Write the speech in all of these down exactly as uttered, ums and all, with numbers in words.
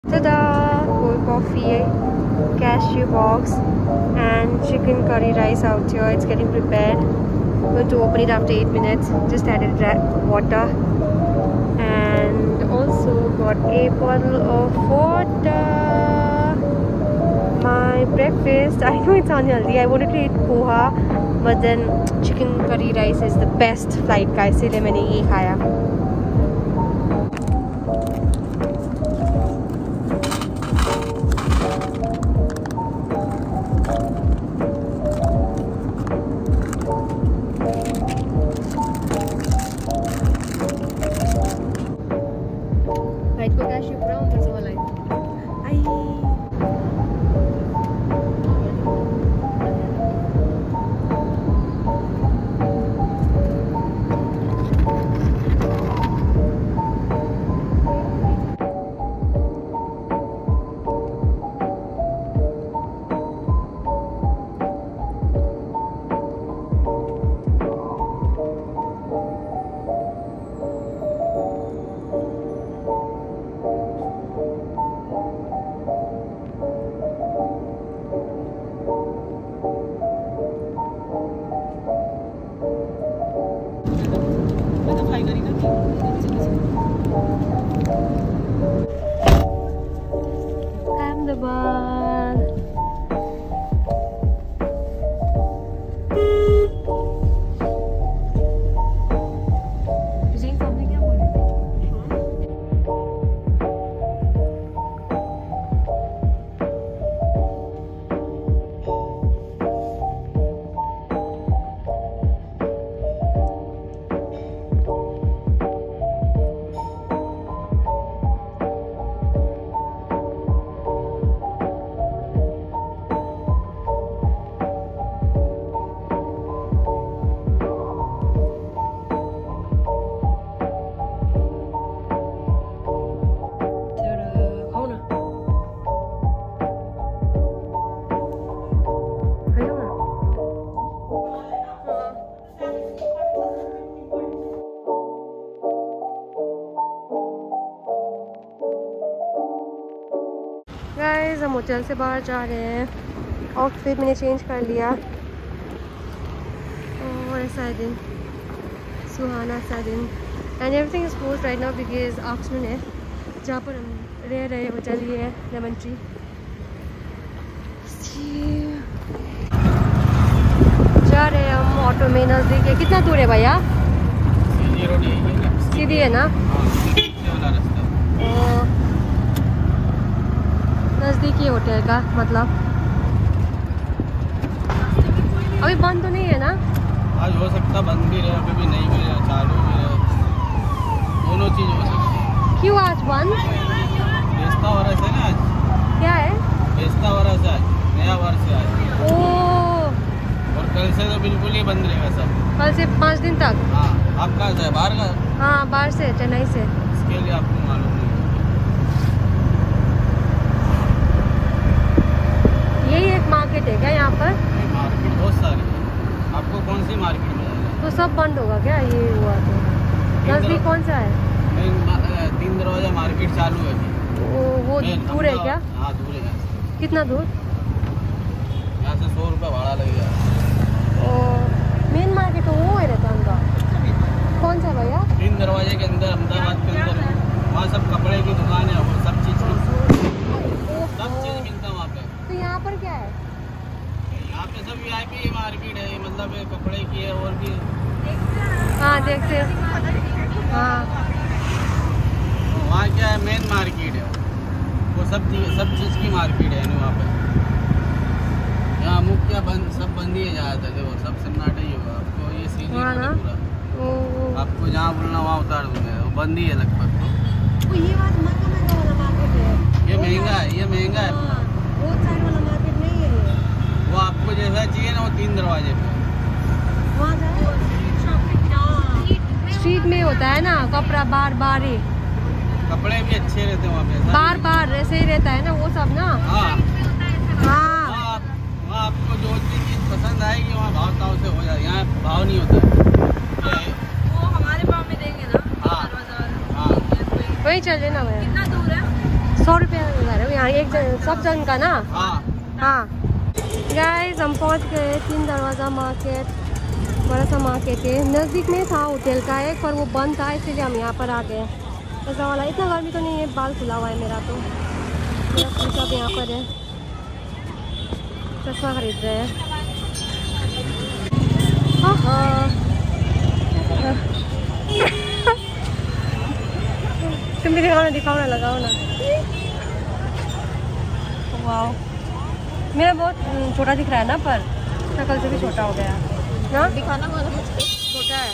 Ta-da! Cold coffee, cashew box, and chicken curry rice out here. It's getting prepared. I'm going to open it after eight minutes. Just added water, and also got a bottle of water. My breakfast. I know it's unhealthy. I wanted to eat poha, but then chicken curry rice is the best flight का, इसीलिए मैंने ये खाया. Ahmedabad. Saying something क्या बोल रहे थे? Guys हम होटल से बाहर जा रहे हैं. आउटफिट मैंने चेंज कर लिया. और ऐसा दिन सुहाना सा दिन. And everything is closed right now because afternoon है. जहाँ पर हम रह रहे होटल ये है लेमन ट्री. जा रहे हैं हम ऑटो में. नज़दीक है. कितना दूर है भैया? सीधी है ना? नज़दीकी होटल का मतलब. अभी बंद तो नहीं है ना? आज हो सकता बंद भी रहे, अभी भी नहीं भी रहे, चालू भी रहे, दोनों चीज़ हो सकती है. क्यों आज बंद? बेस्ता वर्ष है ना आज. क्या है? बेस्ता वर्ष आज, नया वर्ष है आज. ओह. और कल से तो बिल्कुल ही बंद रहेगा सब. कल से पाँच दिन तक? हाँ. आप कहाँ से? बाहर का? हाँ बाहर से, चेन्नई से. इसके लिए आपको मालूम नहीं. यही एक मार्केट है क्या यहाँ पर? मार्केट बहुत सारी है. आपको कौन सी मार्केट में जाना है? तो सब बंद होगा क्या ये हुआ तो? नज़दीक कौन सा है? तीन दरवाजा मार्केट चालू है अभी. वो वो दूर है क्या? हाँ दूर है. कितना दूर? यहाँ से सौ रुपये भाड़ा लगेगा. मेन मार्केट वो है रहता उनका. कौन सा भैया? तीन दरवाजे के अंदर, अहमदाबाद के अंदर. वहाँ सब कपड़े की दुकान है, वो सब चीज़ की सब चीज़ मिलता है वहाँ पे. तो यहाँ पर क्या है? यहाँ पे सब वीआईपी मार्केट है, मतलब कपड़े की है और भी. हाँ देखते हैं. हाँ वहाँ क्या है, मेन मार्केट है वो. सब चीज़ सब चीज़ की मार्केट है वहाँ पे. यहाँ मुख्य बंद सब बंद ही है ज़्यादातर. देखो सब सन्नाटा ही होगा. आपको ये सीधी रोड है पूरा. आपको जहाँ बोलना वहाँ उतार दूंगा. वो बंद ही है लगभग. तो ये बात मक्का में वाला मार्केट है. ये महंगा है, ये महंगा है. वो साइड वाला मार्केट नहीं है. वो आपको जैसा चाहिए ना, वो तीन दरवाजे पे. स्ट्रीट में होता है ना कपड़ा. बार बार ही कपड़े भी अच्छे रहते हैं वहाँ पे. बार बार ऐसे ही रहता है ना वो सब ना. हाँ हाँ. वहाँ आपको जो चीज़ पसंद आएगी वहाँ भाव ताव से हो जाएगा. यहाँ भाव नहीं होता है. वो हमारे भाव में देंगे ना. हाँ हाँ. वही चल ना भैया. कितना दूर है? सौ रुपये बता रहे हो यहाँ एक जन, सब जन का ना। हाँ हाँ गाइस हम पहुँच गए तीन दरवाज़ा मार्केट। बड़ा सा मार्केट है, नज़दीक में था होटल का एक, पर वो बंद था इसलिए हम यहाँ पर आ गए। ऐसा वाला इतना गर्मी तो नहीं है, बाल खुला हुआ है मेरा तो। मेरा सब यहाँ पर है, चश्मा खरीद रहे हैं। हाँ हाँ तुम भी दिखाओ ना, दिखाओ ना, लगाओ ना। वाह मेरा बहुत छोटा दिख रहा है ना, पर शक्ल से भी छोटा हो गया ना। दिखाना वाला छोटा है।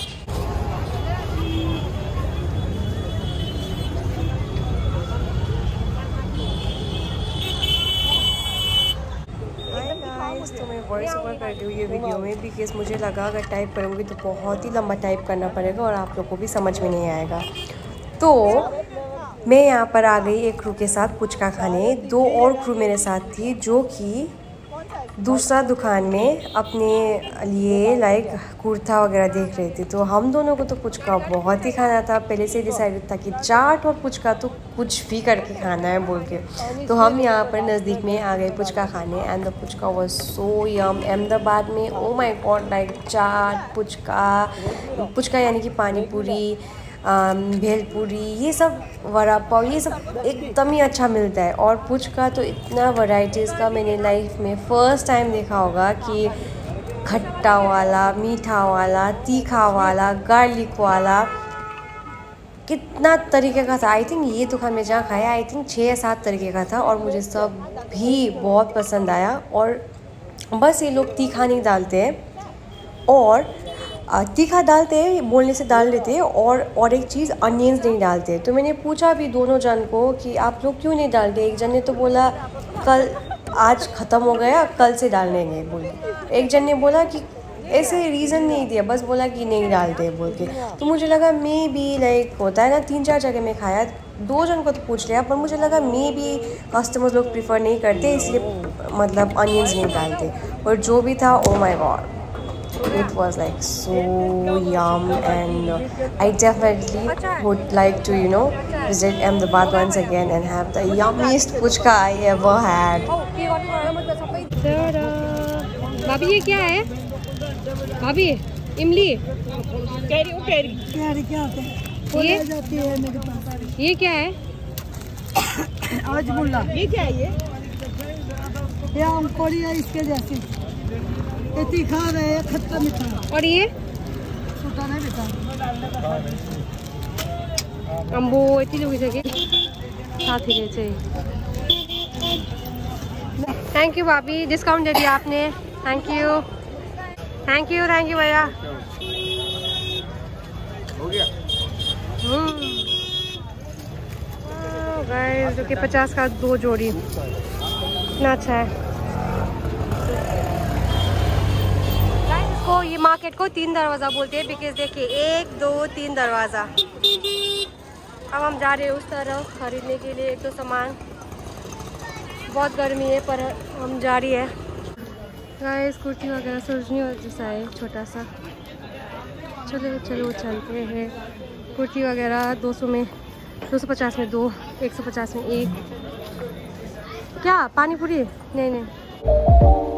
तो मैं वॉइस ओवर कर रही हूँ ये वीडियो में, बिकॉज मुझे लगा अगर टाइप करूँगी तो बहुत ही लंबा टाइप करना पड़ेगा और आप लोग को भी समझ में नहीं आएगा। तो मैं यहाँ पर आ गई एक क्रू के साथ पुचका खाने। दो और क्रू मेरे साथ थी जो कि दूसरा दुकान में अपने लिए लाइक कुर्ता वगैरह देख रहे थे। तो हम दोनों को तो पुचका बहुत ही खाना था, पहले से डिसाइडेड था कि चाट और पुचका तो कुछ भी करके खाना है बोल के। तो हम यहाँ पर नज़दीक में आ गए पुचका खाने and the puchka was so yum. Ahmedabad में oh my god like chaat puchka, puchka यानी कि पानी पूरी, भेलपूरी, ये सब वड़ा पाव, ये सब एकदम ही अच्छा मिलता है। और पुचका तो इतना वैराइटीज़ का मैंने लाइफ में फ़र्स्ट टाइम देखा होगा कि खट्टा वाला, मीठा वाला, तीखा वाला, गार्लिक वाला, कितना तरीके का था। आई थिंक ये दुकान में जहाँ खाया आई थिंक छः या सात तरीके का था और मुझे सब भी बहुत पसंद आया। और बस ये लोग तीखा नहीं डालते हैं, और तीखा डालते हैं बोलने से डाल देते हैं, और और एक चीज़ अनियंस नहीं डालते। तो मैंने पूछा भी दोनों जन को कि आप लोग क्यों नहीं डालते। एक जन ने तो बोला कल आज ख़त्म हो गया, कल से डाल लेंगे बोल के। एक जन ने बोला कि ऐसे रीज़न नहीं दिया, बस बोला कि नहीं डालते बोल के। तो मुझे लगा मे बी लाइक होता है ना, तीन चार जगह में खाया, दो जन को तो पूछ लिया, पर मुझे लगा मे बी कस्टमर्स लोग प्रीफर नहीं करते इसलिए मतलब अनियंस नहीं डालते। और जो भी था oh my god, it was like so yum, and uh, I definitely would like to you know visit Ahmedabad once again and have the yummiest puchka I ever had. भाभी ये क्या है? भाभी इमली कैरी ओ कैरी कैरी क्या होता है? ये जाती है मेरे पास। ये क्या है? आज मुल्ला। ये क्या है? ये ये आम कोड़ी है, इसके जैसी तीखा रहे खट्टा मीठा। और ये छोटा नहीं बेटा अम्बो इतनी लोग इसे साथ ही रहते। थैंक यू भाभी, डिस्काउंट दे दिया आपने। Thank you thank you thank you भैया। हो गया गाइस, जो कि पचास का दो जोड़ी, इतना अच्छा है। को ये मार्केट को तीन दरवाज़ा बोलते हैं, बिकॉज देखिए एक दो तीन दरवाज़ा। अब हम जा रहे हैं उस तरफ खरीदने के लिए एक तो सामान। बहुत गर्मी है पर हम जा रही है। गाइस कुर्ती वगैरह सरोजनी जैसा है छोटा सा। चलो चलो चलते हैं। कुर्ती वगैरह दो सौ में, दो सौ पचास में दो, एक सौ पचास में एक। क्या पानी पूरी? नहीं नहीं